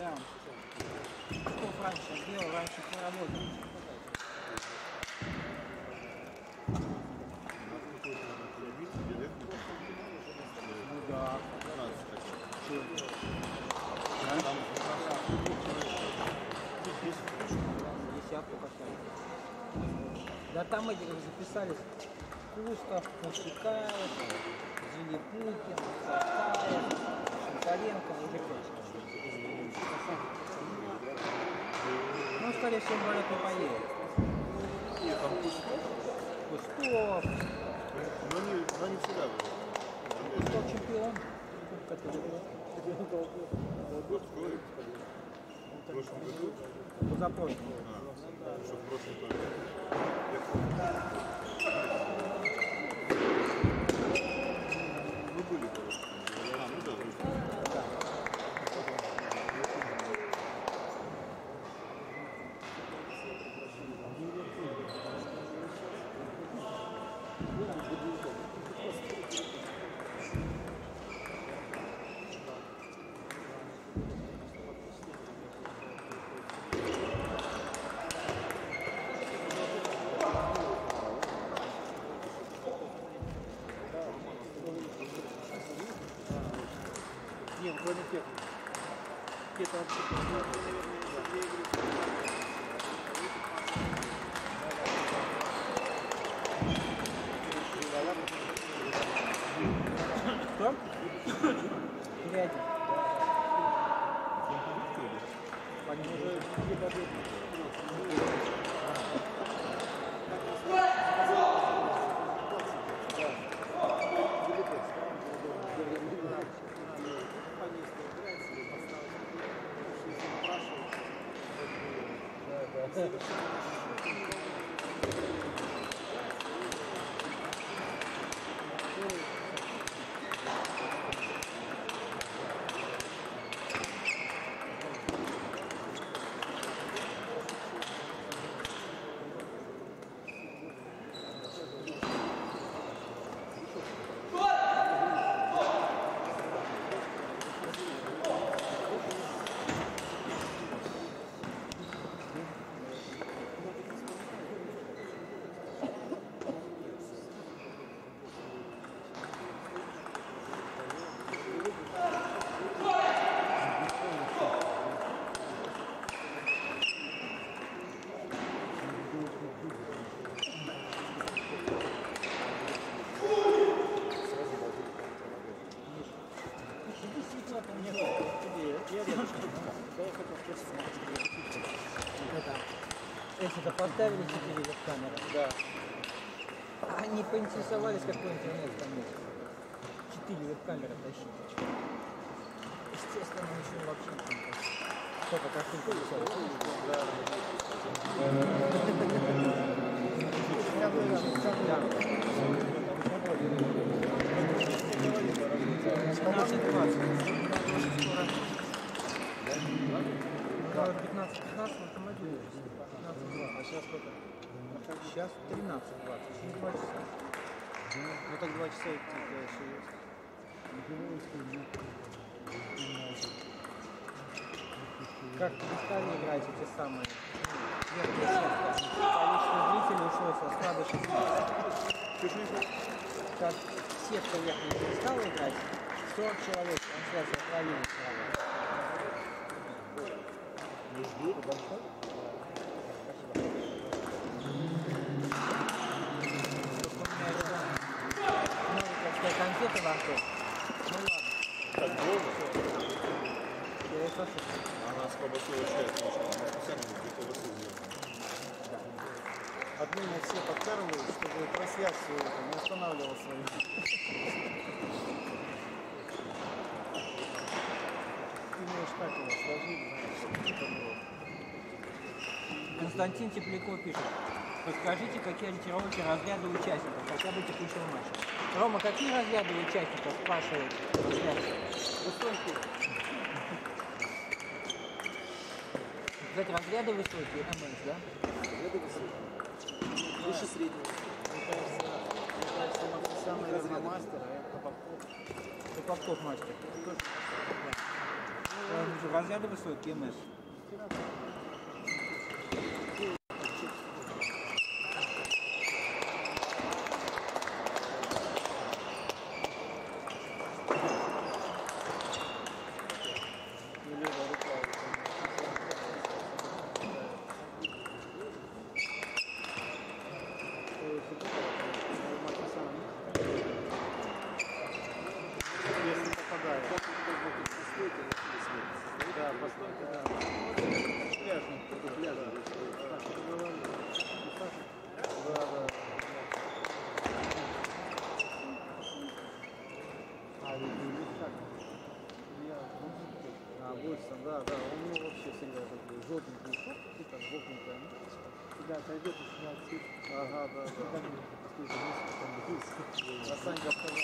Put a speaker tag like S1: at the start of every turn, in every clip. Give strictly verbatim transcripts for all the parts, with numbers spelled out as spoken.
S1: Да. Что раньше делал, раньше поработал. Ну да. Десятку поставили. Да там эти как записались. Кустов, Кустикаев, Зелепухин, Сакаев, Шинкаренко, уже кто-то. Ну, скорее всего, говорят, не поедет.
S2: Нет, там Кустов.
S1: Кустов.
S2: Но не, но не всегда было.
S1: Кустов чемпион.
S2: В прошлом году?
S1: Позапрошлом.
S2: А, что в прошлом году? Вы были, короче. А, ну да, вы
S1: Нет, кроме тех. Где-то вообще, наверное, две игры. Кто? Грядин. Они уже две победы. Эти-то поставили четыре веб-камеры?
S3: Да.
S1: Они поинтересовались, какой интернет там есть. Четыре веб-камеры тащить. Естественно, ничего вообще не понятно. Сколько картинку рисовать? пятнадцать-пятнадцать в автомобиле.
S3: А сейчас сколько?
S1: Сейчас тринадцать двадцать. Через два часа.
S3: Ну так два часа это еще есть.
S1: Как перестали играть эти самые верхние сетки? Количество зрителей ушло со склада шестнадцать. Как сетка верхняя перестала играть, сорок человек, трансляция половины человек.
S2: не ждут.
S1: Новиковская конфета во рту. Ну ладно.
S2: Так долго?
S1: Я их послушаю.
S2: Она с колбасой вообще отлично. Она специально для колбасы сделана.
S3: Админы все подкармливают, чтобы трансляцию не останавливала свою. Ты можешь так его сложить, знаешь.
S1: Константин Тепляков пишет. Подскажите, какие ориентировки разряда участников, хотя бы текущего матча. Рома, какие разряды участников, спрашивает трансляция?
S3: Высокие.
S1: Кстати, разряды высокие, МС, да?
S3: Разряды высокие. Выше среднего. Мне кажется, мне кажется, самый разряд мастер, а это Попков.
S1: Это Попков мастер.
S3: Ну,
S1: в разряде высокий МС.
S3: Да, посмотрите, да. Пляжный. Это пляжный. Да, да. А, а, больше, да, да. У него вообще всегда такой желтенький шок, типа желтенькая. Да, отойдет и снял цвет. Ага, да, да. А Санька сказал,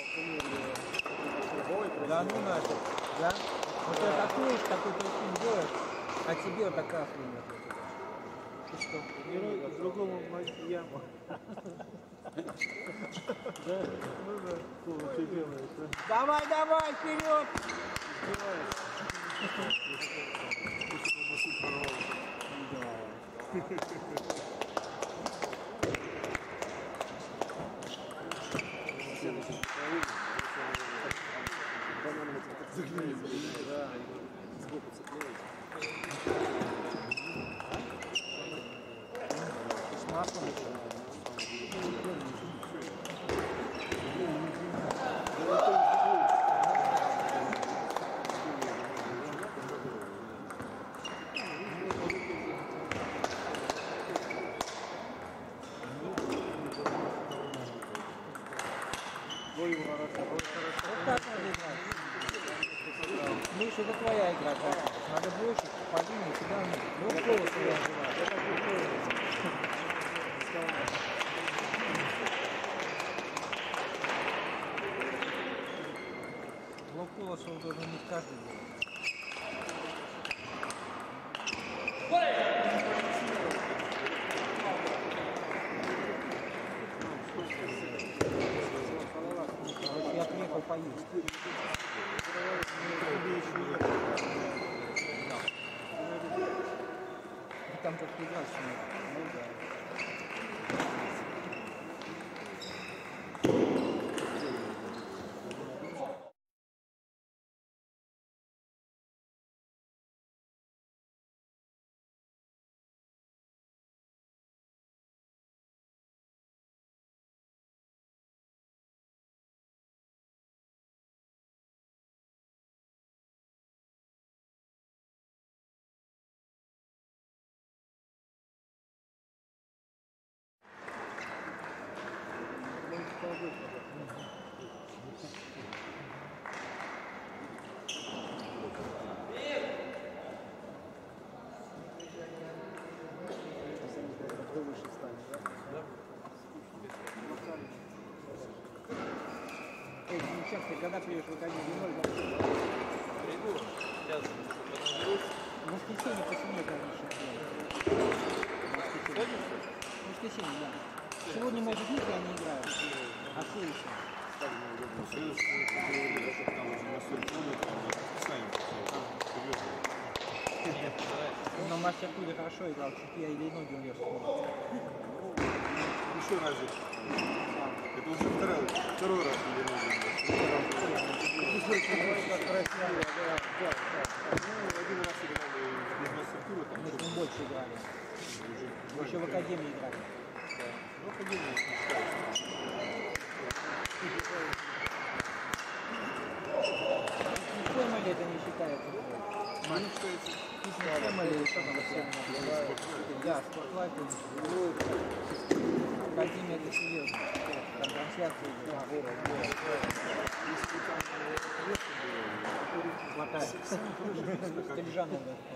S3: что
S1: Да ну нафиг, да? Вот это такой уж такой прикинь делаешь, а тебе вот такая хуйня.
S3: Ты что? Герой к другому мать яму. Да? Ну да. Что делаешь?
S1: Давай, давай, вперед!
S3: Да, сбоку цепляется. С маслом Ой, хорошо, ой, хорошо.
S1: Вот так надо играть. Миш, это твоя игра, да? Надо больше, по линии, сюда вниз. Вот голос твоя игра. Блок колосов должен иметь каждый делать. Короче, я приехал поесть. Там как-то играть что ну, да.
S3: Выше станет, да?
S1: Эй, сейчас ты когда приедешь в Академию? ноль
S2: Приду. Сейчас поднаберусь.
S1: В воскресенье посильнее, конечно.
S2: Сегодня?
S1: В воскресенье, да. Сегодня, может, них я не играю, а следующий. Он на мастер Куде хорошо играл, чуть я или ноги вверх.
S2: Еще разик. Это уже второй, второй раз или один раз играли без мастер-тура.
S1: Мы с ним больше играли. Мы еще в Академии играли.
S2: Ну, Академия не считается.
S1: Фэмили это не считается.
S2: Не считается.
S1: Фэмили, что там все называют? Да, спортлайф. Академия это серьезно. Там трансляции. Да, город, город. Хватает. Стельжанов.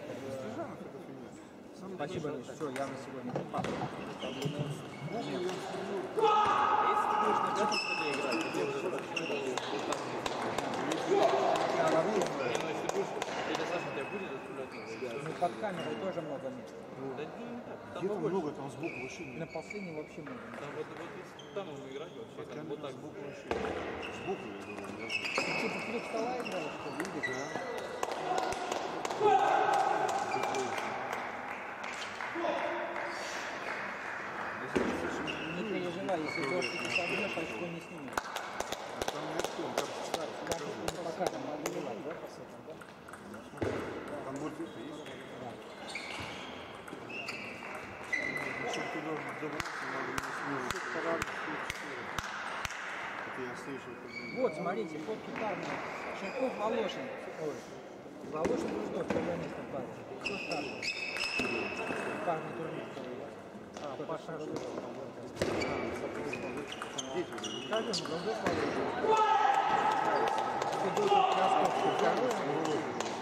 S1: Спасибо, Миш. Все, я на сегодня попал. Нет.
S2: Если ты будешь на пятом столе играть, то тебе уже
S1: Я ворую.
S2: ну, если будешь, дядя Саша тебя будет отправлять?
S1: Ну, под камерой тоже много мест.
S2: Да не так. Там
S3: Где-то
S2: побольше.
S3: много, там сбоку вообще нет.
S1: На последнем вообще много.
S2: Там вот, вот если там ему играть вообще, там вот так.
S3: Сбоку вообще. Сбоку, я думаю, даже.
S1: Ты что, поперек стола играешь, что ли? Видишь?
S3: Да.
S2: забраться, надо не снизу. Это я слышал. как-
S1: Вот, смотрите, фотки парные. Ширков, Волошин. Ой. Волошин, Дружков, первое место в паре. Кто старше? Парный турнир. А, Паша Рудов. Скажем, Рудов, Волошин. Федотов, Красковский, второй.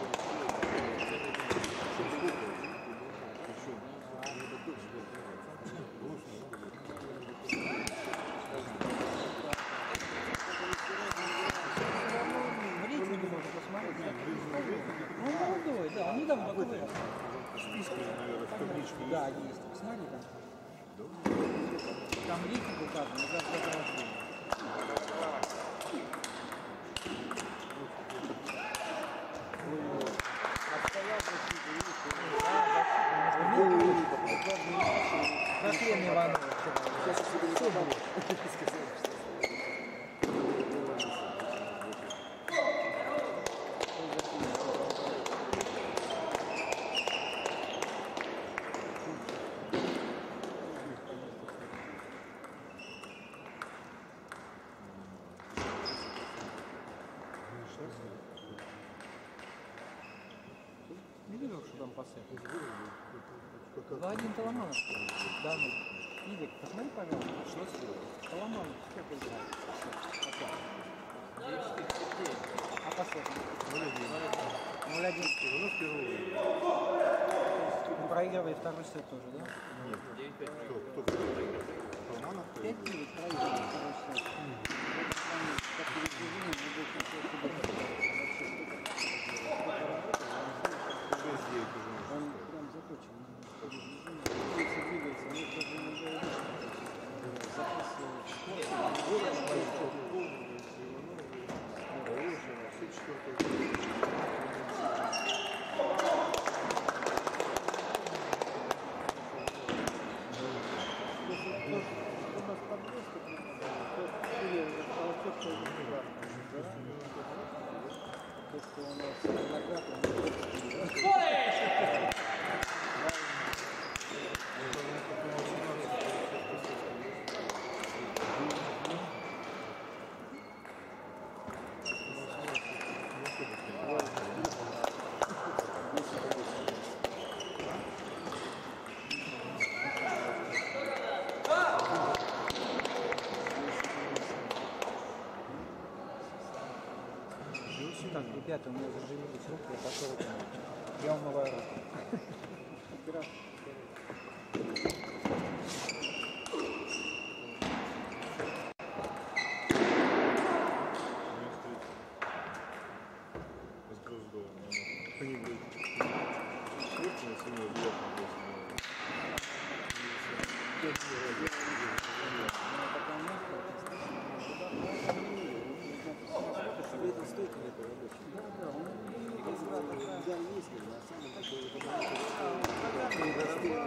S1: В рейтинге можно посмотреть. Ну, молодой, да, он недавно только вырос.
S2: Списки, наверное, в табличке
S1: Да, есть. Посмотри там. Там рейтинг указан, это год рождения. Как Лена Иванова вчера. Все было. Не видел, что там пасы? Владимир Толоманов. Да, ну. Игорь, посмотри, пожалуйста. Что сделал? Толоманов сколько играет? А последний? ноль один.
S2: Ну, впервые.
S1: Он проигрывает второй сет тоже, да?
S2: Нет. Кто? Кто проиграл? Романов?
S1: пять девять проигрывает второй сет. Как передвижение, не будет ничего
S2: шесть девять уже.
S1: Он прям заточен. Если двигается, мне даже не говорит. Так, ребята, у меня заживились руки, я пошел. Я умываю руки.
S3: Да, да, он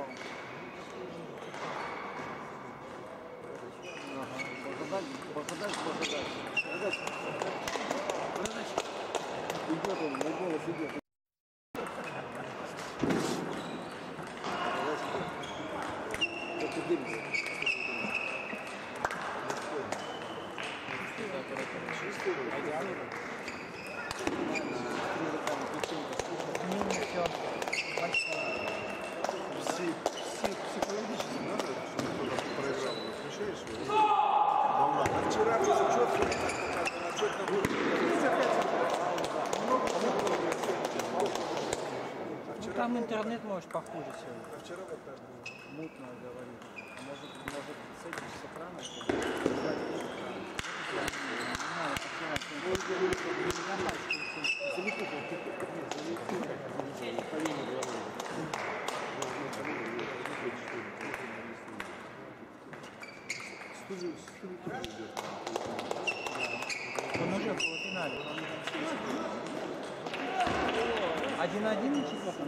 S3: Благодать, благодать, благодать. Благодать. Идет он, на голос идет. Это делится.
S2: Психологически надо, чтобы кто-то проиграл, смещаешь его? Волна. А вчера все четко, четко было.
S1: Там интернет может похуже сегодня.
S2: А вчера вот так было.
S3: Мутно говорит. Может, может с этим сохраном,
S1: Он уже в полуфинале. один-один на четвертом.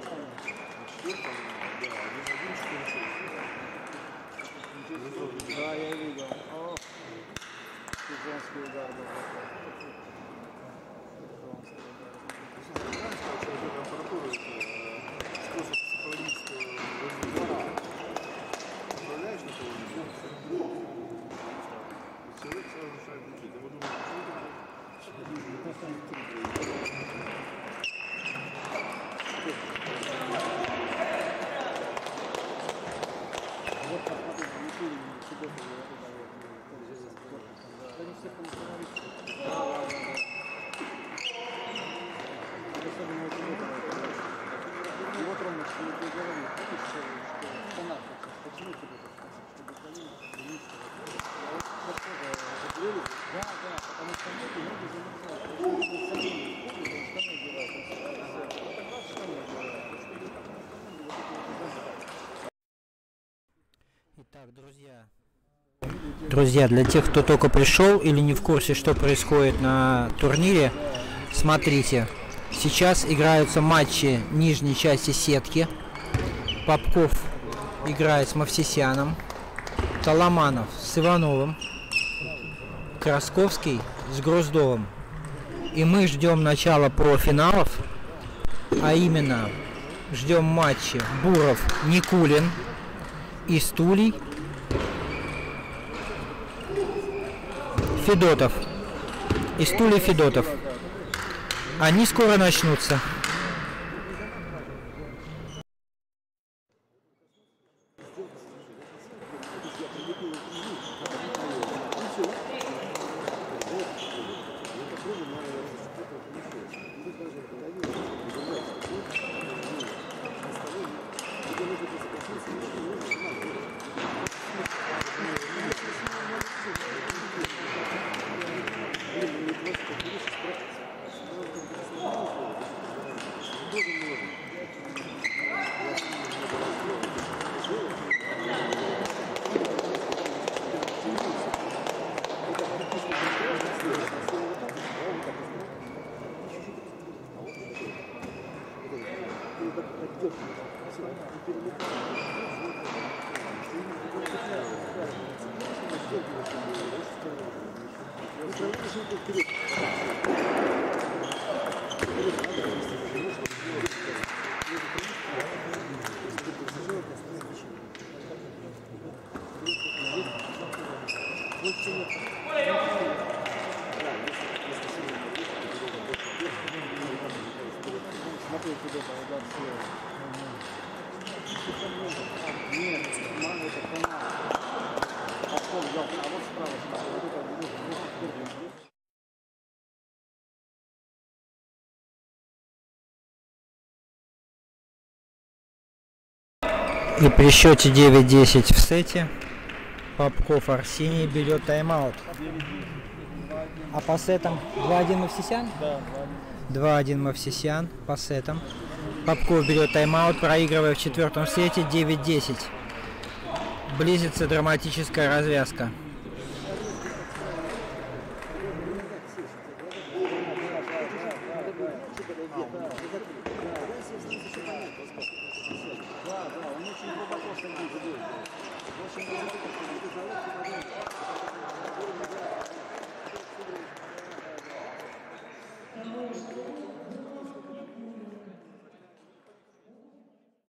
S3: да, я видел. О, пижонский удар был.
S2: Аппаратура это способ психологического воздействия. Управляешь на кого-нибудь? Человек сразу начинает лететь. Я думаю,
S3: Вот посмотрите, в Ютубе всегда было они все функционалисты. Особенно вот и вот Рома, что я тебе говорю, видишь, что фанат, почему тебе так сказать, чтобы Украина министр. Вот тоже говорили, да, да, потому что люди люди замерзают. Люди сами ходят, штаны одевают, штаны одевают.
S1: Итак, друзья. Друзья, для тех, кто только пришел или не в курсе, что происходит на турнире, смотрите. Сейчас играются матчи нижней части сетки. Попков играет с Мовсисяном, Толоманов с Ивановым, Красковский с Груздовым. И мы ждем начала профиналов, а именно ждем матчи Буров-Никулин и Стулей Федотов. И Стулей Федотов. Они скоро начнутся. И при счете девять десять в сете Попков Арсений берет тайм-аут. А по сетам два один Мовсисян?
S3: Да,
S1: два один Мовсисян по сетам. Попков берет тайм-аут, проигрывая в четвертом сете девять десять. Близится драматическая развязка.
S3: да, да, он очень глубоко это завод,